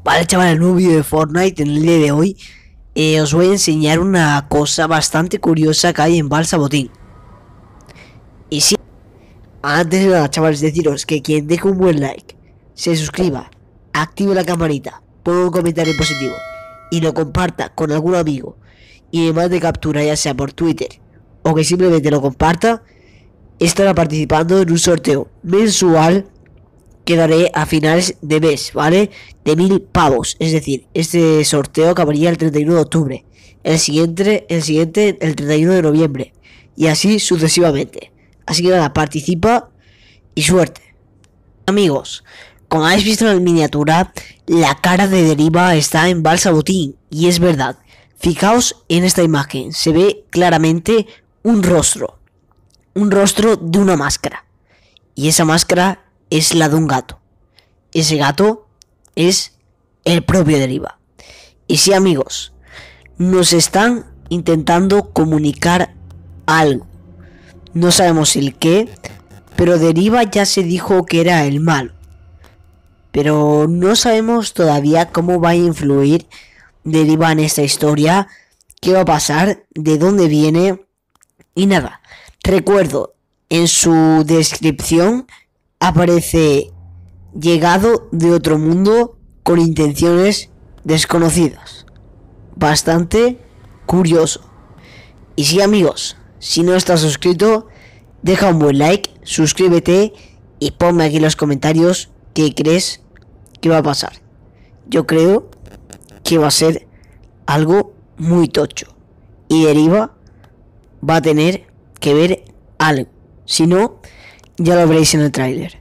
Vale, chaval, el nuevo vídeo de Fortnite en el día de hoy os voy a enseñar una cosa bastante curiosa que hay en Balsa Botín. Y sí, antes de nada, chavales, deciros que quien deje un buen like, se suscriba, active la campanita, ponga un comentario positivo y lo comparta con algún amigo y me mande captura, ya sea por Twitter o que simplemente lo comparta, estará participando en un sorteo mensual que daré a finales de mes, ¿vale? De 1000 pavos. Es decir, este sorteo acabaría el 31 de octubre. El siguiente el 31 de noviembre. Y así sucesivamente. Así que nada, participa y suerte. Amigos, como habéis visto en la miniatura, la cara de Deriva está en Balsa Botín. Y es verdad. Fijaos en esta imagen. Se ve claramente un rostro. Un rostro de una máscara. Y esa máscara es la de un gato. Ese gato es el propio Deriva. Y sí, amigos, nos están intentando comunicar algo. No sabemos el qué, pero Deriva ya se dijo que era el malo. Pero no sabemos todavía cómo va a influir Deriva en esta historia, qué va a pasar, de dónde viene y nada. Recuerdo, en su descripción aparece llegado de otro mundo con intenciones desconocidas. Bastante curioso. Y sí, amigos, si no estás suscrito, deja un buen like, suscríbete y ponme aquí en los comentarios qué crees que va a pasar. Yo creo que va a ser algo muy tocho y Deriva va a tener que ver algo. Si no, ya lo veréis en el tráiler.